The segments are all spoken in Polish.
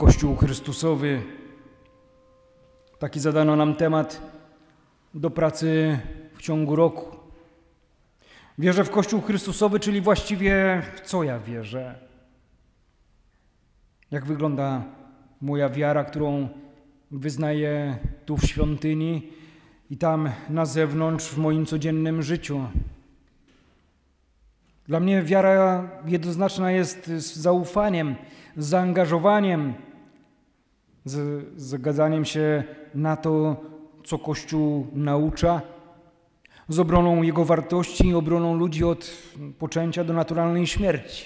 Kościół Chrystusowy. Taki zadano nam temat do pracy w ciągu roku. Wierzę w Kościół Chrystusowy, czyli właściwie w co ja wierzę. Jak wygląda moja wiara, którą wyznaję tu w świątyni i tam na zewnątrz w moim codziennym życiu. Dla mnie wiara jednoznaczna jest z zaufaniem, z zaangażowaniem, z zgadzaniem się na to, co Kościół naucza, z obroną jego wartości i obroną ludzi od poczęcia do naturalnej śmierci.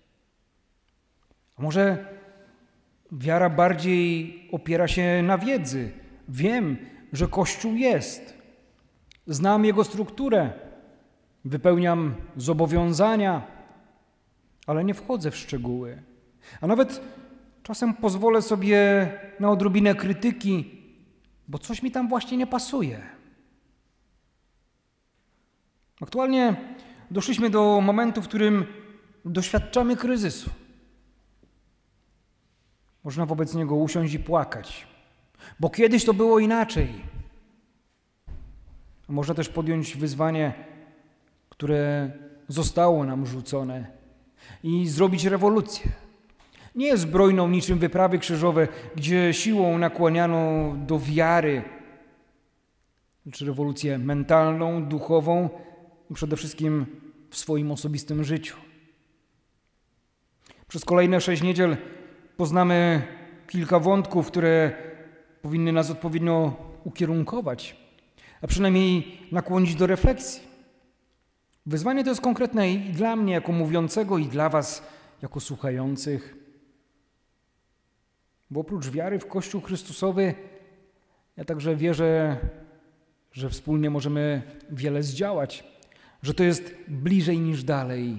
A może wiara bardziej opiera się na wiedzy. Wiem, że Kościół jest. Znam jego strukturę. Wypełniam zobowiązania, ale nie wchodzę w szczegóły. A nawet czasem pozwolę sobie na odrobinę krytyki, bo coś mi tam właśnie nie pasuje. Aktualnie doszliśmy do momentu, w którym doświadczamy kryzysu. Można wobec niego usiąść i płakać, bo kiedyś to było inaczej. A można też podjąć wyzwanie, które zostało nam rzucone i zrobić rewolucję. Nie zbrojną niczym wyprawy krzyżowe, gdzie siłą nakłaniano do wiary, lecz rewolucję mentalną, duchową i przede wszystkim w swoim osobistym życiu. Przez kolejne 6 niedziel poznamy kilka wątków, które powinny nas odpowiednio ukierunkować, a przynajmniej nakłonić do refleksji. Wyzwanie to jest konkretne i dla mnie jako mówiącego, i dla was jako słuchających. Bo oprócz wiary w Kościół Chrystusowy, ja także wierzę, że wspólnie możemy wiele zdziałać, że to jest bliżej niż dalej.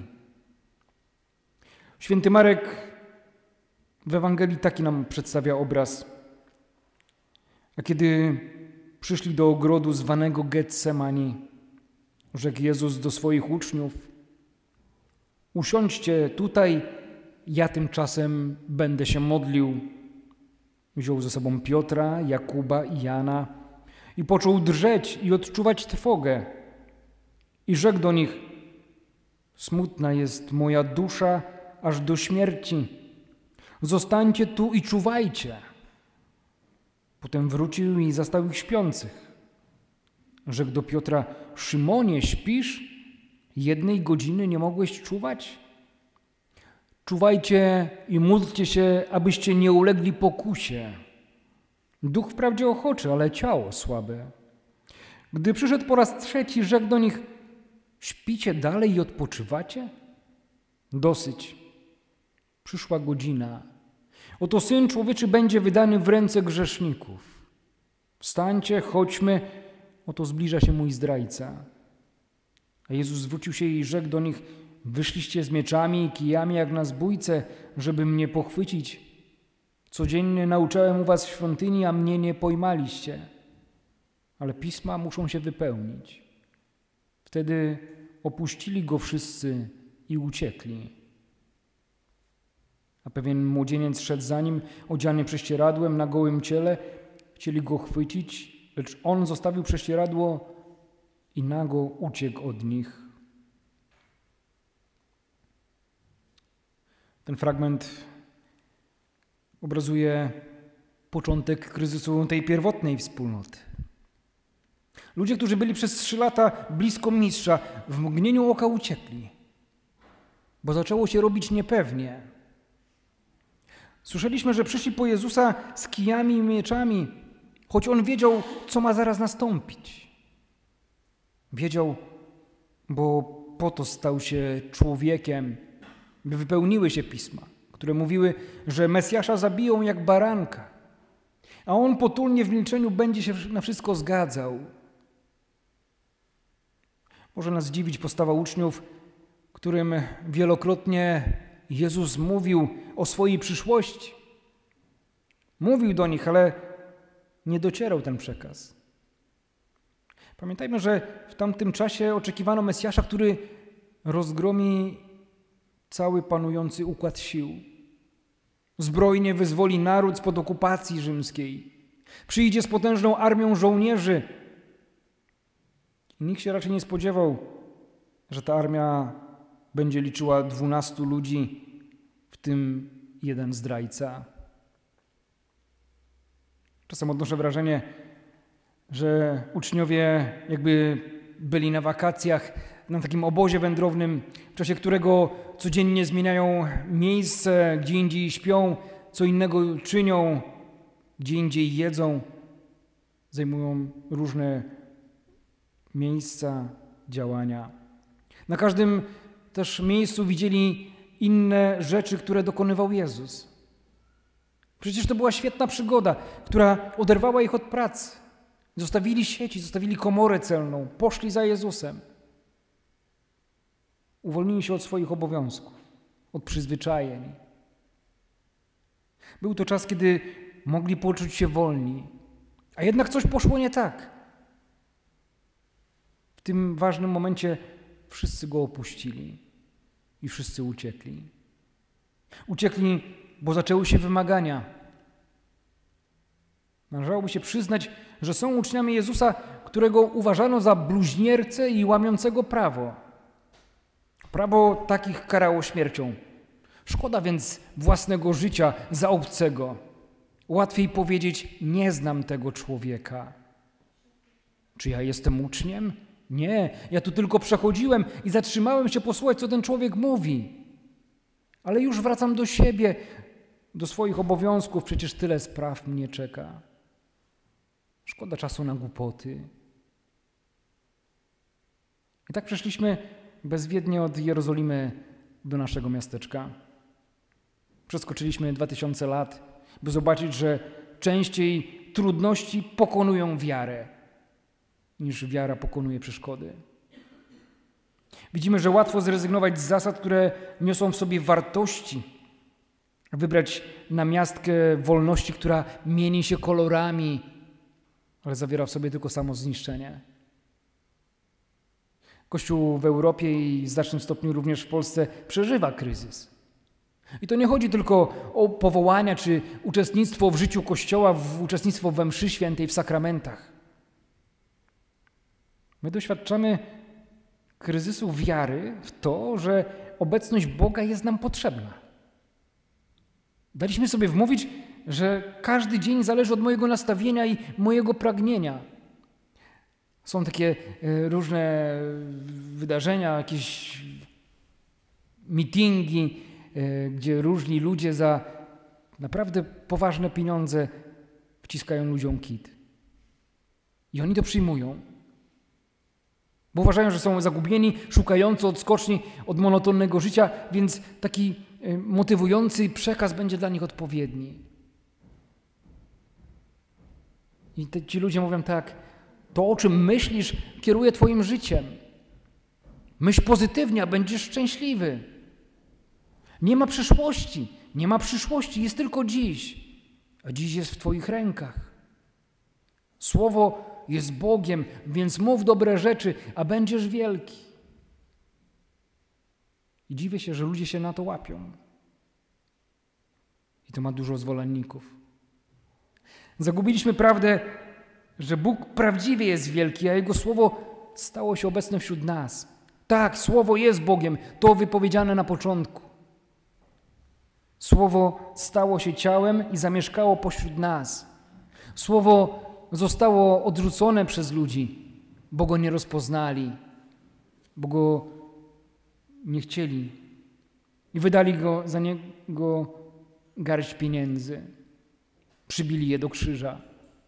Święty Marek w Ewangelii taki nam przedstawia obraz. A kiedy przyszli do ogrodu zwanego Getsemani, rzekł Jezus do swoich uczniów: usiądźcie tutaj, ja tymczasem będę się modlił. Wziął ze sobą Piotra, Jakuba i Jana i począł drżeć i odczuwać trwogę. I rzekł do nich: smutna jest moja dusza aż do śmierci. Zostańcie tu i czuwajcie. Potem wrócił i zastał ich śpiących. Rzekł do Piotra: Szymonie, śpisz? 1 godziny nie mogłeś czuwać? Czuwajcie i módlcie się, abyście nie ulegli pokusie. Duch wprawdzie ochoczy, ale ciało słabe. Gdy przyszedł po raz 3, rzekł do nich: śpicie dalej i odpoczywacie? Dosyć. Przyszła godzina. Oto Syn Człowieczy będzie wydany w ręce grzeszników. Wstańcie, chodźmy, oto zbliża się mój zdrajca. A Jezus zwrócił się i rzekł do nich: wyszliście z mieczami i kijami jak na zbójce, żeby mnie pochwycić. Codziennie nauczałem u was w świątyni, a mnie nie pojmaliście. Ale pisma muszą się wypełnić. Wtedy opuścili go wszyscy i uciekli. A pewien młodzieniec szedł za nim, odziany prześcieradłem na gołym ciele. Chcieli go chwycić, lecz on zostawił prześcieradło i nago uciekł od nich. Ten fragment obrazuje początek kryzysu tej pierwotnej wspólnoty. Ludzie, którzy byli przez 3 lata blisko mistrza, w mgnieniu oka uciekli, bo zaczęło się robić niepewnie. Słyszeliśmy, że przyszli po Jezusa z kijami i mieczami, choć on wiedział, co ma zaraz nastąpić. Wiedział, bo po to stał się człowiekiem, by wypełniły się pisma, które mówiły, że Mesjasza zabiją jak baranka, a on potulnie w milczeniu będzie się na wszystko zgadzał. Może nas dziwić postawa uczniów, którym wielokrotnie Jezus mówił o swojej przyszłości. Mówił do nich, ale nie docierał ten przekaz. Pamiętajmy, że w tamtym czasie oczekiwano Mesjasza, który rozgromi cały panujący układ sił. Zbrojnie wyzwoli naród spod okupacji rzymskiej. Przyjdzie z potężną armią żołnierzy. I nikt się raczej nie spodziewał, że ta armia będzie liczyła 12 ludzi, w tym jeden zdrajca. Czasem odnoszę wrażenie, że uczniowie jakby byli na wakacjach, na takim obozie wędrownym, w czasie którego codziennie zmieniają miejsce, gdzie indziej śpią, co innego czynią, gdzie indziej jedzą, zajmują różne miejsca działania. Na każdym też miejscu widzieli inne rzeczy, które dokonywał Jezus. Przecież to była świetna przygoda, która oderwała ich od pracy. Zostawili sieci, zostawili komorę celną, poszli za Jezusem. Uwolnili się od swoich obowiązków, od przyzwyczajeń. Był to czas, kiedy mogli poczuć się wolni, a jednak coś poszło nie tak. W tym ważnym momencie wszyscy go opuścili i wszyscy uciekli. Uciekli, bo zaczęły się wymagania. Należałoby się przyznać, że są uczniami Jezusa, którego uważano za bluźniercę i łamiącego prawo. Prawo takich karało śmiercią. Szkoda więc własnego życia za obcego. Łatwiej powiedzieć, nie znam tego człowieka. Czy ja jestem uczniem? Nie, ja tu tylko przechodziłem i zatrzymałem się posłuchać, co ten człowiek mówi. Ale już wracam do siebie, do swoich obowiązków, przecież tyle spraw mnie czeka. Szkoda czasu na głupoty. I tak przeszliśmy bezwiednie od Jerozolimy do naszego miasteczka. Przeskoczyliśmy 2000 lat, by zobaczyć, że częściej trudności pokonują wiarę, niż wiara pokonuje przeszkody. Widzimy, że łatwo zrezygnować z zasad, które niosą w sobie wartości, wybrać namiastkę wolności, która mieni się kolorami, ale zawiera w sobie tylko samo zniszczenie. Kościół w Europie i w znacznym stopniu również w Polsce przeżywa kryzys. I to nie chodzi tylko o powołania czy uczestnictwo w życiu Kościoła, uczestnictwo we mszy świętej, w sakramentach. My doświadczamy kryzysu wiary w to, że obecność Boga jest nam potrzebna. Daliśmy sobie wmówić, że każdy dzień zależy od mojego nastawienia i mojego pragnienia. Są takie różne wydarzenia, jakieś meetingi, gdzie różni ludzie za naprawdę poważne pieniądze wciskają ludziom kit. I oni to przyjmują, bo uważają, że są zagubieni, szukający odskoczni od monotonnego życia, więc taki motywujący przekaz będzie dla nich odpowiedni. I ci ludzie mówią tak, to o czym myślisz kieruje twoim życiem. Myśl pozytywnie, a będziesz szczęśliwy. Nie ma przyszłości, jest tylko dziś, a dziś jest w twoich rękach. Słowo jest Bogiem, więc mów dobre rzeczy, a będziesz wielki. I dziwię się, że ludzie się na to łapią. I to ma dużo zwolenników. Zagubiliśmy prawdę, że Bóg prawdziwie jest wielki, a Jego Słowo stało się obecne wśród nas. Tak, Słowo jest Bogiem, to wypowiedziane na początku. Słowo stało się ciałem i zamieszkało pośród nas. Słowo zostało odrzucone przez ludzi, bo go nie rozpoznali, bo go nie chcieli i wydali za niego garść pieniędzy. Przybili je do krzyża.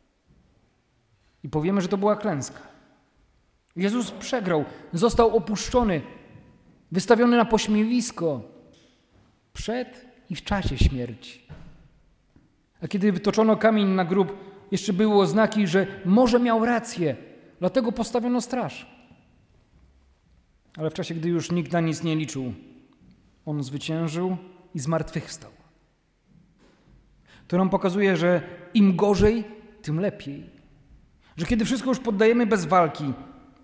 I powiemy, że to była klęska. Jezus przegrał, został opuszczony, wystawiony na pośmiewisko przed i w czasie śmierci. A kiedy wytoczono kamień na grób, jeszcze były oznaki, że może miał rację, dlatego postawiono straż. Ale w czasie, gdy już nikt na nic nie liczył, on zwyciężył i zmartwychwstał. To nam pokazuje, że im gorzej, tym lepiej. Że kiedy wszystko już poddajemy bez walki,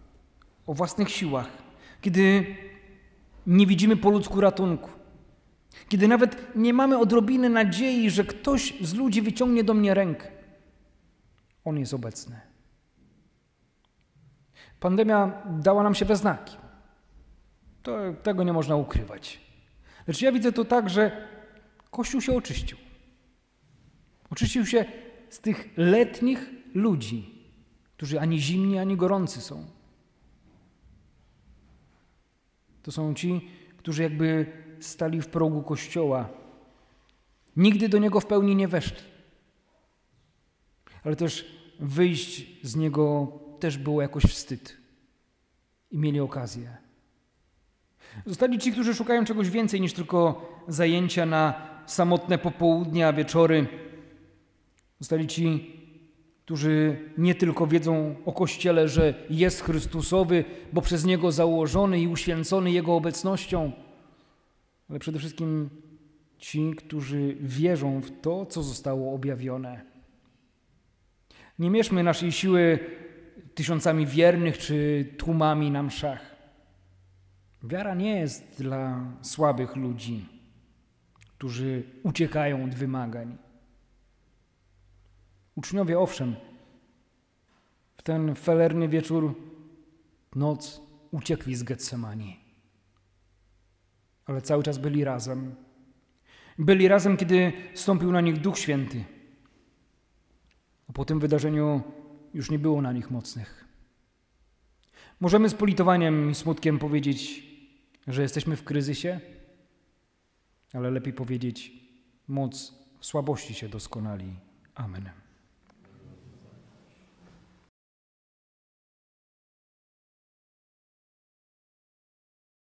o własnych siłach, kiedy nie widzimy po ludzku ratunku, Kiedy nawet nie mamy odrobiny nadziei, że ktoś z ludzi wyciągnie do mnie rękę, On jest obecny. Pandemia dała nam się we znaki. Tego nie można ukrywać. Lecz ja widzę to tak, że Kościół się oczyścił. Oczyścił się z tych letnich ludzi, którzy ani zimni, ani gorący są. To są ci, którzy jakby stali w progu Kościoła. Nigdy do niego w pełni nie weszli. Ale też wyjść z niego też było jakoś wstyd. I mieli okazję. Zostali ci, którzy szukają czegoś więcej niż tylko zajęcia na samotne popołudnia, wieczory. Zostali ci, którzy nie tylko wiedzą o Kościele, że jest Chrystusowy, bo przez Niego założony i uświęcony Jego obecnością, ale przede wszystkim ci, którzy wierzą w to, co zostało objawione. Nie mierzmy naszej siły tysiącami wiernych czy tłumami na mszach. Wiara nie jest dla słabych ludzi, którzy uciekają od wymagań. Uczniowie, owszem, w ten felerny wieczór, noc uciekli z Getsemani. Ale cały czas byli razem. Byli razem, kiedy stąpił na nich Duch Święty. A po tym wydarzeniu już nie było na nich mocnych. Możemy z politowaniem i smutkiem powiedzieć, że jesteśmy w kryzysie, ale lepiej powiedzieć, moc w słabości się doskonali. Amen.